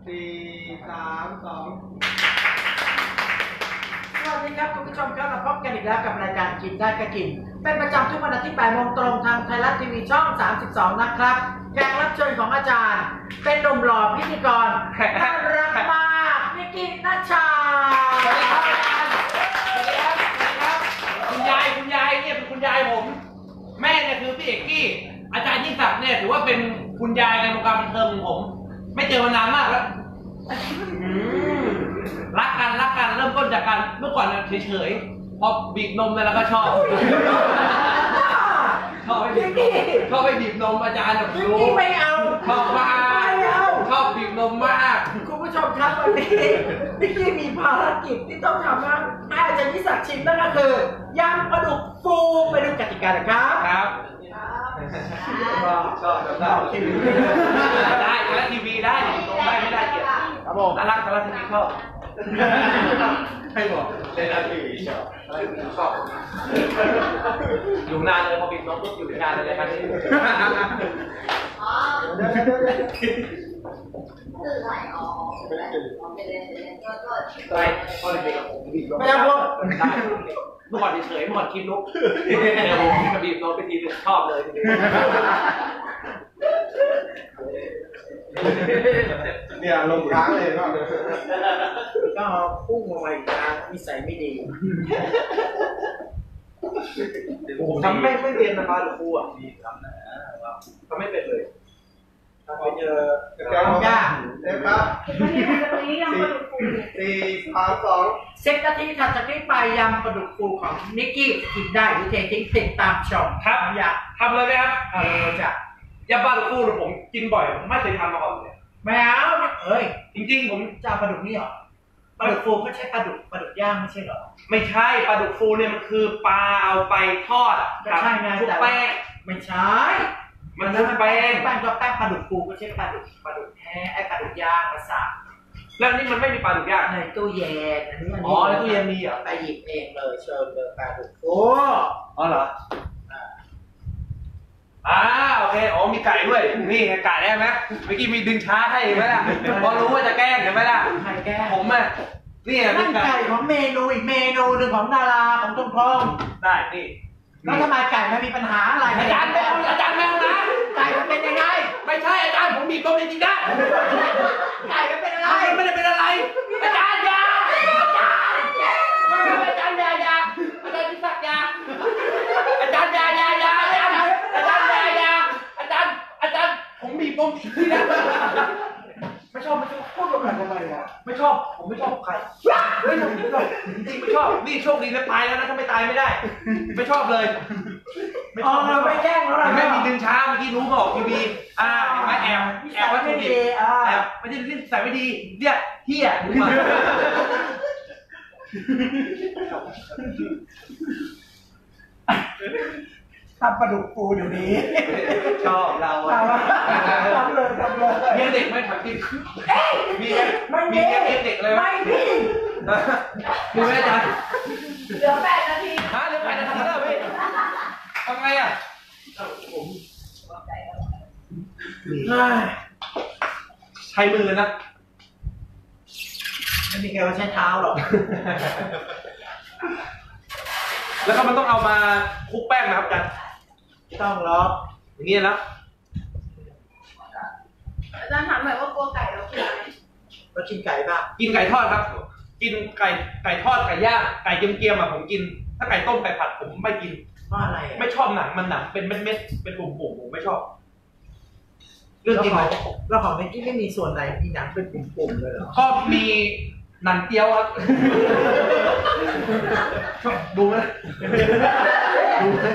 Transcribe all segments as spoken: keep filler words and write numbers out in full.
สี่สามสองสวัสดีครับคุณผู้ชมครับมาพบกันอีกแล้วกับรายการกินได้ก็กินเป็นประจำทุกวันอาทิตย์บ่ายโมงตรงทางไทยรัฐทีวีช่องสามสิบสองนะครับแขกรับเชิญของอาจารย์เป็นหนุ่มหล่อพิธีกรน่ารักมากนิกกี้นัชชาสวัสดีครับอาจารย์สวัสดีครับสวัสดีครับคุณยายคุณยายเนี่ยเป็นคุณยายผมแม่เนี่ยคือพี่เอกกี้อาจารย์ยิ่งศักดิ์เนี่ยถือว่าเป็นคุณยายในวงการบันเทิงของผมไม่เจอมานานมากแล้วรักกันรักกันเริ่มต้นจากกันเมื่อก่อนเฉยๆพอบีบนมแล้วก็ชอบชอบไปบีบนมชอบไปบีบนมอาจารย์แบบรู้ไม่เอาชอบมากชอบบีบนมมากคุณผู้ชมครับวันนี้นิกกี้มีภารกิจที่ต้องทำนะให้อาจารย์ยิ่งศักดิ์ชิมนั่นก็คือย่างปลาดุกฟูไปดูกติกานะครับครับชอบได้ทีวีได้แล้วทีวีได้ตรงได้ไม่ได้เกียรติครับผมน่ารักแล้วทีวีชอบให้บอกเล่นทีวีชอบชอบอยู่นานเลยพอปิดน้องปุ๊บอยู่นานเลยครับอ๋อตื่นไหลอ๋อไปเล่นไปเล่นก็ก็ไปตอนเด็กๆผมบีบน้องไม่เอาเมื่อก่อนเฉยๆเมื่อก่อนคิดลุกเดี๋ยวผมกระบีบน้องไปทีนึงชอบเลยเนี่ยลงค้างเลยก็ก็พุ่งออกมาอีกนะนิสัยไม่ดีผมทำไม่ไม่เรียนนะครับหรือครูอ่ะทำนะทำไม่เป็นเลยทำไปเจอแก้วยากเด็กครับสี่สามสองเซตนาทีถัดจากนี้ไปยำปลาดุกฟูของนิกกี้กินได้หรือเททิ้งติดตามชมครับอยากทำเลยไหมครับเอาเลยจ้ะยำปลาดุกฟูผมกินบ่อยผมไม่เคยทำมาก่อนเลยแมวเอ้ยจริงๆผมจะปลาดุกนี่หรอปลาดุกฟูก็ใช่ปลาดุกปลาดุกย่างไม่ใช่หรอไม่ใช่ปลาดุกฟูเนี่ยมันคือปลาเอาไปทอดใช่ไงแต่แป้งไม่ใช่มันคือแป้งแป้งก็แป้งปลาดุกฟูก็ใช่ปลาดุกปลาดุกแท้ไอ้ปลาดุกย่างภาษาแล้วนี่มันไม่มีปลาดุกย่างในตู้เย็นอันนี้อ๋อในตู้เย็นมีเหรอไปหยิบเองเลยเชิญเลยปลาดุกฟูอ๋อเหรออ่าโอเคอ๋อมีไก่ด้วยนี่ไก่ได้ไหมเมื่อกี้มีดึงช้าให้ไหมล่ะพอรู้ว่าจะแกล้งเห็นไหมล่ะใครแกล้งผมอ่ะนี่นั่นไก่ของเมนูอีกเมนูหนึ่งของดาราของต้นพงได้นี่แล้วทำไมไก่มันมีปัญหาอะไรอาจารย์แมวอาจารย์แมวนะไก่มันเป็นยังไงไม่ใช่อาจารย์ผมบีบตัวจริงๆได้ไก่มันเป็นอะไรไม่ได้เป็นอะไรอาจารย์ยาอาจารย์อาจารย์ยายาอาจารย์พิศักดิ์ยาอาจารย์ยายายาอาจารย์อาจารย์ยายาอาจารย์อาจารย์ผมบีบตัวจริงๆนะไม่ชอบไม่ชอบพูดกับใครทำไมอ่ะไม่ชอบผมไม่ชอบใครไม่ชอบจริงไม่ชอบนี่โชคดีแล้วตายแล้วนะถ้าไม่ตายไม่ได้ไม่ชอบเลยไม่ชอบไม่แกล้งแล้วนะไม่มีดึงช้าเมื่อกี้รู้มาออกทีวีอ่าไม่แอบแอบว่าไม่ดีแอบไม่ได้ใส่ไม่ดีเนี่ยเฮียทำปลาดุกฟูเดี๋ยวนี้ชอบเราทำเลยทำเลยเลี้ยงเด็กไม่ทำกินมีไหมมีเลี้ยงเด็กเลยไม่มีมีไหมอาจารย์เหลือแปดนาทีฮะเหลือแปดนาทีแล้วพี่ทำไงอ่ะผมใช้มือนะไม่มีใครว่าใช้เท้าหรอกแล้วก็มันต้องเอามาคลุกแป้งนะครับอาจารย์ต้องล็อกอย่างนี้นะอาจารย์ถามหน่อยว่ากลัวไก่เรากินไหมเรากินไก่ป่ะกินไก่ทอดครับกินไก่ไก่ทอดไก่ย่างไก่เกี๊ยวๆอ่ะผมกินถ้าไก่ต้มไก่ผัดผมไม่กินเพราะอะไรไม่ชอบหนังมันหนังเป็นเม็ดๆเป็นปุ่มๆผมไม่ชอบเรื่องจริงไหมเราของเมื่อกี้ไม่มีส่วนไหนมีหนังเป็นปุ่มๆเลยเหรอชอบมีหนังเกี๊ยวครับชอบดูไหมดูไหม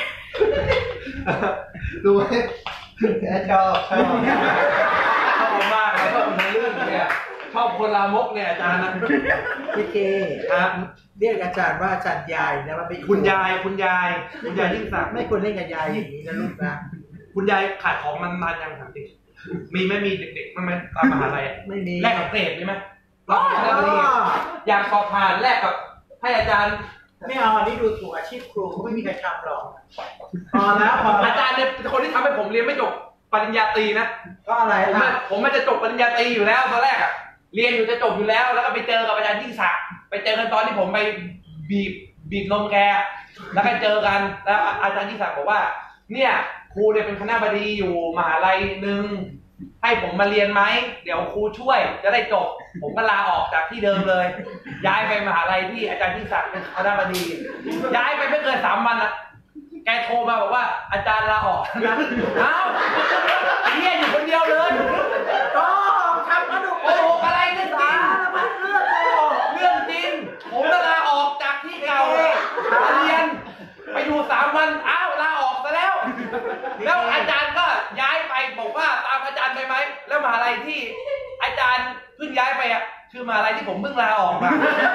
ดูไหมแค่ชอบชอบชอบมากแล้วก็ในเรื่องเนี่ยชอบคนลามกเนี่ยอาจารย์นะพี่เจครับเรียกอาจารย์ว่าอาจารย์ยายนะมันเป็นคุณยายคุณยายคุณยายยิ่งศักดิ์ไม่ควรเล่นกับยายอย่างนี้นะลูกนะคุณยายขายของมันนานยังถามจริงมีไม่มีเด็กๆมั้ยไหมตามมหาลัยไม่มีแลกกับเกรดใช่ไหมอยากสอบผ่านแลกกับให้อาจารย์ไม่เอาอันนี้ดูถูกอาชีพครูไม่มีใครทำหรอกพอแล้วพออาจารย์เนี่ยเป็นคนที่ทำให้ผมเรียนไม่จบปริญญาตรีนะก็อะไรผมอ่ะผมมันจะจบปริญญาตรีอยู่แล้วตอนแรกอะเรียนอยู่จะจบอยู่แล้วแล้วก็ไปเจอกับอาจารย์ยิ่งศักดิ์ไปเจอกันตอนที่ผมไปบีบบีบนมแกแล้วก็เจอกันแล้วอาจารย์ยิ่งศักดิ์บอกว่าเนี่ยครูเนี่ยเป็นคณบดีอยู่มหาลัยหนึ่งให้ผมมาเรียนไหมเดี๋ยวครูช่วยจะได้จบผมก็ลาออกจากที่เดิมเลย ย้ายไปมหาลัยที่อาจารย์ยิ่งศักดิ์เป็นคณบดีย้ายไปไม่เกินสามวันอะแกโทรมาบอกว่าอาจารย์ลาออกนะเอ้าไอ้เนี่ยอยู่คนเดียวเลยก็ทำกระดูกโอ้โหอะไรเรื่องจริงพันเลือดโอ้เรื่องจริงผมลาออกจากที่เก่ามาเรียนไปอยู่สามวันอ้าวลาออกซะแล้วแล้วอาจารย์ก็ย้ายไปบอกว่าตามอาจารย์ไปไหมแล้วมหาลัยที่อาจารย์เพิ่งย้ายไปอ่ะคือมหาลัยที่ผมเพิ่งลาออกมา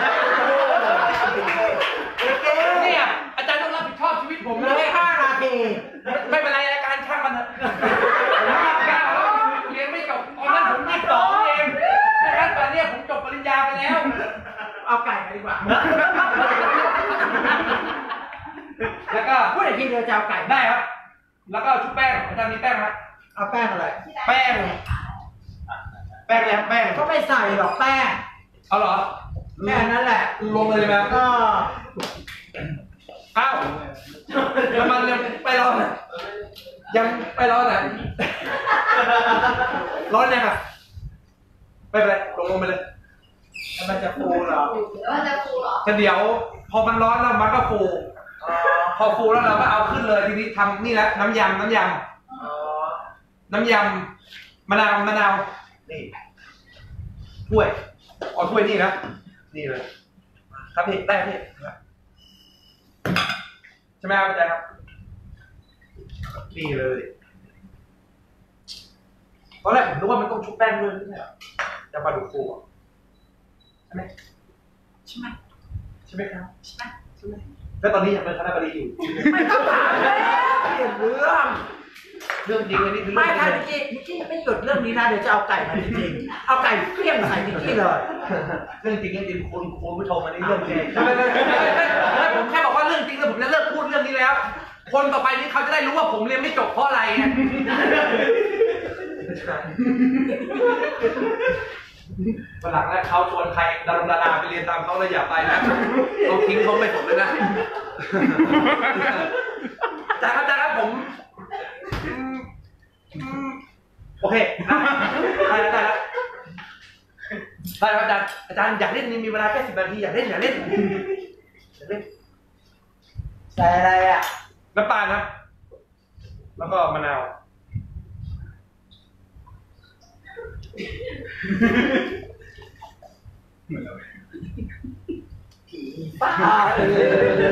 เนี่ยอาจารย์ต้องรับผิดชอบชีวิตผมเหเลลือย ห้านาทีไม่เป็นไรอาการช่างมันเถอะผมยี่สิบเก้าแล้วเรียนไม่จบตอนนั้นผมยี่สิบสองเองนะครับตอนนี้ผมจบปริญญาไปแล้วเอาไก่มาดีกว่าแล้วก็พูดอีกทีเดียวจะเอาไก่ได้ครับ แล้วก็ชุบแป้งอาจารย์มีแป้งไหมเอาแป้งอะไรแป้งแป้งอะไรครับแป้งก็ไม่ใส่หรอกแป้งเอาเหรอแค่นั้นแหละลงเลยไหมครับก็อ้าวน้ำมันยังไปร้อนอ่ะยังไปร้อนอ่ะร้อนยังอ่ะไม่เป็นไรลงลงไปเลยมันจะฟูเหรอแล้วมันจะฟูเหรอแต่เดี๋ยวพอมันร้อนแล้วมันก็ฟูพอฟูแล้วเราก็เอาขึ้นเลยทีนี้ทำนี่แหละน้ำยำน้ำยอ๋อำน้ำยำมะนาวมะนาวนี่ถ้วยเอาถ้วยนี่นะนี่เลยครับพี่ได้พี่ใช่ไหมครับอาจารย์ครับนี่เลยตอนแรกผมนึกว่ามันต้องชุบแป้งด้วยไม่ใช่เหรอจะปลาดุกฟูอ่ะใช่ไหมใช่ไหมใช่ไหมครับใช่ไหมใช่ไหมแล้วตอนนี้ยังเป็นคณะบดีอยู่ไม่ต้องถามแล้วเปลี่ยนเรื่องเรื่องจริงเลยนี่คือไม่เรื่องถ้าจริงนิกกี้นิกกี้ยังไม่หยุดเรื่องนี้นะเดี๋ยวจะเอาไก่มาจริงๆเอาไก่เพี้ยงใส่นิกกี้เลยเรื่องจริงเรื่องจริงคุณคุณผู้ชมอันนี้เรื่องจริงไม่ไม่ไม่ไม่ผมแค่บอกว่าเรื่องจริงแล้วผมจะเลิกพูดเรื่องนี้แล้ว คนต่อไปนี้เขาจะได้รู้ว่าผมเรียนไม่จบเพราะอะไรไงวันหลังนะเขาชวนใครดาราดาราไปเรียนตามเขาเลยอย่าไปนะเขาทิ้งเขาไม่ผมเลยนะอาจารย์ครับอาจารย์ครับผมโอเคได้ได้ได้ได้ครับอาจารย์อาจารย์อยากเล่นนี่มีเวลาแค่สิบนาทีอยากเล่นอยากเล่นอยากเล่นใส่อะไรอ่ะน้ำตาลครับแล้วก็มะนาวผีป้าเออ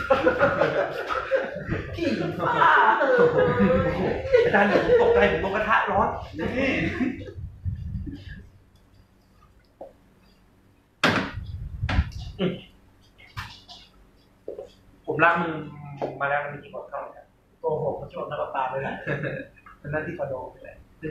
ผีป้าเอออาจารย์เดี๋ยวผมตกใจผมลงกระทะร้อนนี่ผมล้างมือมาแล้วมันมีกี่บอทเข้าเนี่ยโกหกเขาชวนน้ำปลาไปเลยเป็นหน้าที่คอนโดไปเลยซึ่ง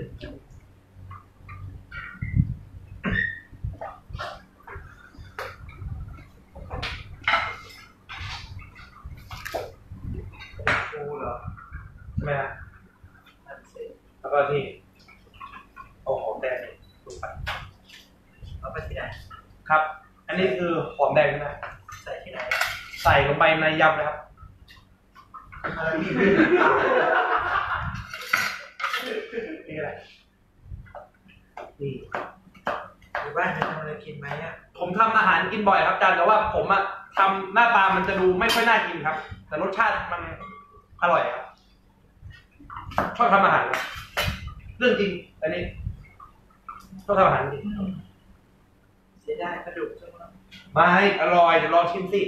ดูเหรอใช่ไหมฮะแล้วก็นี่เอาหอมแดงลงไปเอาไปที่ไหนครับ อันนี้คือหอมแดงนะใส่ที่ไหนใส่ลงไปในยำนะครับอะไรที่นี่อะไรนี่อยู่บ้านจะทำอะไรกินไหมอ่ะผมทำอาหารกินบ่อยครับอาจารย์แต่ว่าผมอะทำหน้าตามันจะดูไม่ค่อยน่ากินครับ แต่รสชาติมันอร่อยครับชอบทำอาหารครับเรื่องจริงอันนี้ชอบทำอาหารจริงเสียดายกระดูกจังเลยไม่อร่อยเดี๋ยวลองชิมสิ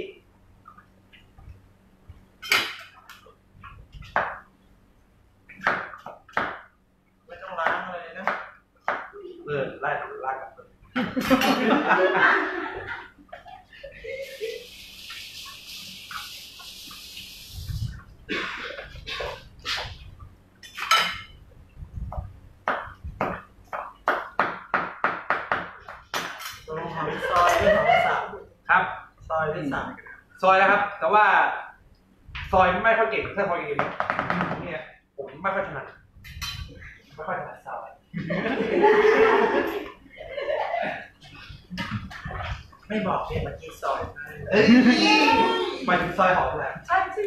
ไม่ต้องล้างเลยนะเออไล่ไล่กับตรงหอมซอยหรือหอมสับครับซอยหรือสับซอยนะครับ แต่ว่าซอยไม่ค่อยเก่งถ้าซอยเก่งเนี่ยผมไม่ค่อยถนัดไม่ค่อยถนัดซอยไม่บอกเลยมันกี่ซอยเอ้ยมาถึงซอยหอมแหละใช่สิ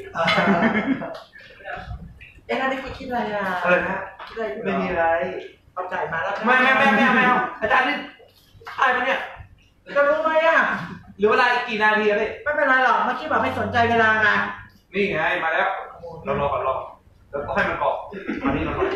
เอ๊ะนั่นนี่คิดอะไรอ่ะอะไรนะคิดอะไรไม่มีอะไรเอาไก่มาแล้วไม่ไม่ไม่ไม่ไม่เอาอาจารย์นี่ใช่ปะเนี่ยจะรู้ไหมอ่ะหรือเวลากี่นาทีอะพี่ไม่เป็นไรหรอกเมื่อกี้บอกไม่สนใจเวลาไงนี่ไงมาแล้วเรารอก่อนรอแล้วก็ให้มันเกาะอันนี้เรารอ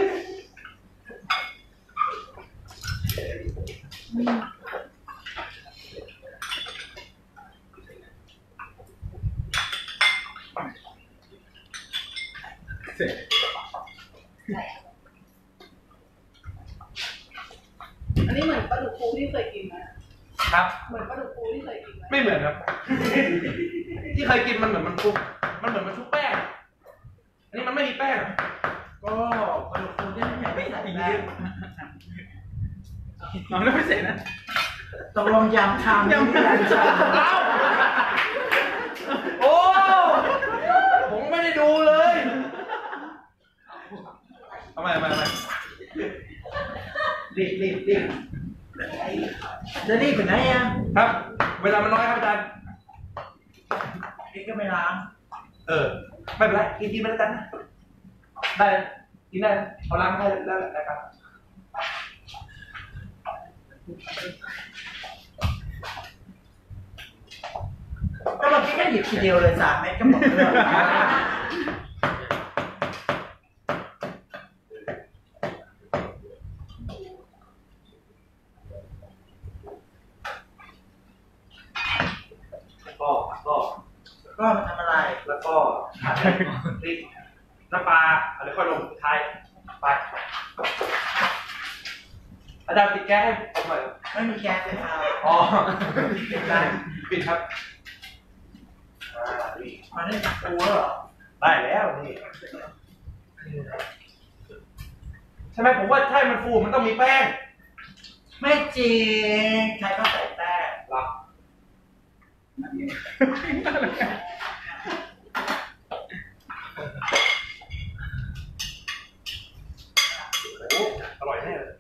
อันนี้เหมือนปลาดุกฟูที่เคยกินไหมครับเหมือนปลาดุกฟูที่เคยกินไหมไม่เหมือนครับที่เคยกินมันเหมือนมันฟุบมันเหมือนมันชุบแป้งอันนี้มันไม่มีแป้งก็ปลาดุกฟูที่ไม่ไม่ใส่แป้งน้องไม่เสร็จนะตกลงยำชามยำชามเอ้าโอ้ผมไม่ได้ดูเลยทำไมทำไมทำไมรีบรีบรีบจะรีบไปไหนอ่ะครับเวลามันน้อยครับอาจารย์กินก็ไม่ล้างเออไม่เป็นไรกินกินไปแล้วกันได้กินได้เอาล้างได้แล้วได้ครับก็เราคิดแค่หยิบทีเดียวเลยสามเม็ดก็หมดเลยก็ก็ก็ทำอะไรแล้วก็พริกน้ำปลาอะไรค่อยลงท้ายไปอาจารย์ปิดแก๊สให้ผมหน่อยไม่มีแก๊สเลยครับอ๋อได้ปิดครับมาได้ปูแล้วเหรอได้แล้วนี่ใช่ไหมผมว่าใช่มันฟูมันต้องมีแป้งไม่จริงใครก็ใส่แป้งหรอโอ้อร่อยแน่เลย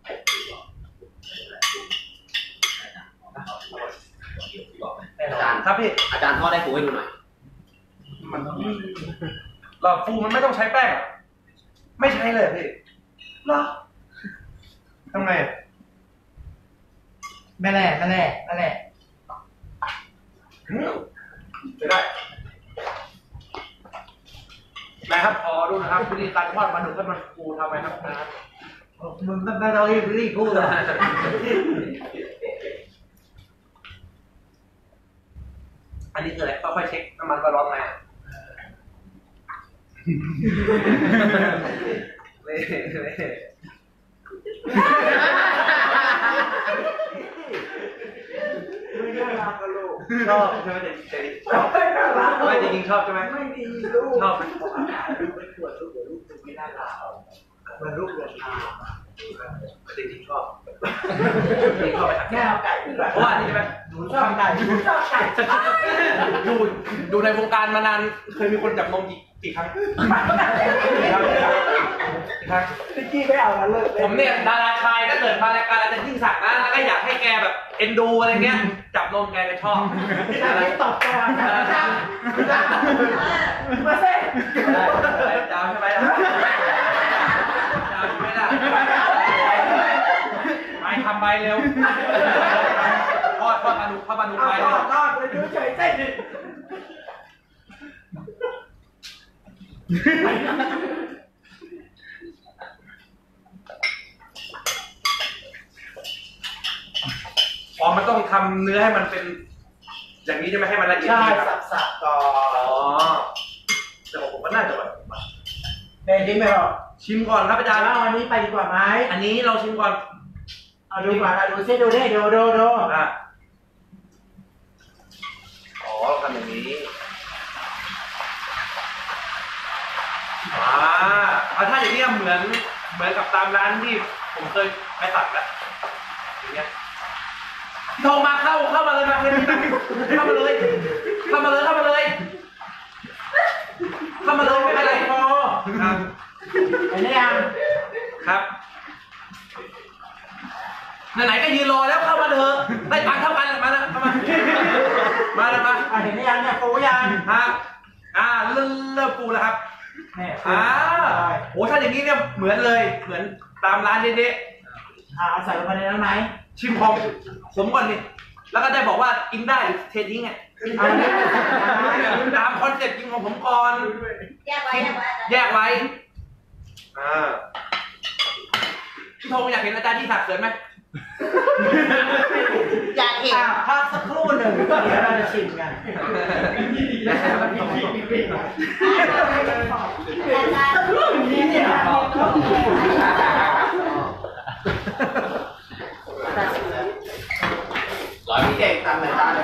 อาจารย์ครับพี่อาจารย์ทอดได้ฟูให้ดูหน่อยมันเราฟูมันไม่ต้องใช้แป้งไม่ใช้เลยพี่หรอทำไงแม่แหล่แม่แหล่แม่แหล่จะได้นะครับพอดูนะครับวิธีการทอดปลาดุกให้มันฟูทำไมครับนะมึงไม่ต้องรีบรีบพูดเลยอันนี้คืออะไรค่อยๆเช็คน้ำมันก็ร้อนไหมเล่เล่ชอบใช่ไหมเด็กเด็กชอบไม่จริงๆชอบใช่ไหมไม่ดีลูกชอบลูกไม่ควรลูกเดี๋ยวลูกจะไม่น่ารักมันลูกเดือดร้อนจริงๆชอบจริงชอบไปแค่เอาไก่เพราะว่านี่ใช่ไหมหนูชอบไก่หนูชอบไก่ดูดูในวงการมานานเคยมีคนจับนมกี่กี่ครั้งกี่ครั้งพี่กี้ไม่เอาแล้วเลยผมเนี่ยดาราชายถ้าเกิดมารายการอาจารย์ยิ่งศักดิ์นะแล้วก็อยากให้แกแบบเอ็นดูอะไรเงี้ยจับนมแกจะชอบอะไรตอบก่อนมาเซ่จ้าใช่ไหมล่ะจ้าใช่ไหมล่ะไม่ทำใบเร็วทอดทอดปลาดุกทอดปลาดุกไปทอดทอดไปดูเฉยเส้นอ๋อมันต้องทำเนื้อให้มันเป็นอย่างนี้ใช่ไหมให้มันละเอียดใช่สับๆก่อนอ๋อแต่ผมก็น่าจะแบบเฮ้ยชิมไปหรอชิมก่อนครับอาจารย์วันนี้ไปดีกว่าไหมอันนี้เราชิมก่อนเอาดูก่อนดูซิดูดิดูดูดูอ่ะอ๋อทำอย่างนี้อ่าเอาถ้าอย่างนี้เหมือนเหมือนกับตามร้านที่ผมเคยไปตัดแล้วอย่างเงี้ยโทรมาเข้าเข้ามาเลยมาเลยเข้ามาเลยเข้ามาเลยเข้ามาเลยเข้ามาเลยไม่เป็นไรพอครับเห็นหรือยังครับไหนๆก็ยืนรอแล้วเข้ามาเถอะได้ตังค์เท่ากันมาแล้วเข้ามามาแล้วมาอ่ะเห็นหรือยังเนี่ยปูยังฮะอ่าเริ่มเริ่มปูแล้วครับเนี่ยอ่าโหถ้าอย่างนี้เนี่ยเหมือนเลยเหมือนตามร้านเด็ดอ่าเอาใส่ลงไปในนั้นไหมๆชิมของผมก่อนดิแล้วก็ได้บอกว่ากินได้หรือเททิ้งไงเอาเนี่ยตามคอนเซ็ปต์กินของผมก่อนแยกไว้แยกไว้แยกไว้อ่าพี่ธงอยากเห็นอาจารย์ที่สักเสริมไหมอยากเห็นอ่ะพักสักครู่หนึ่งเดี๋ยวเราจะชิมกันอาจารย์นี่เนี่ยร้อยพี่เก่งตามรายการเลย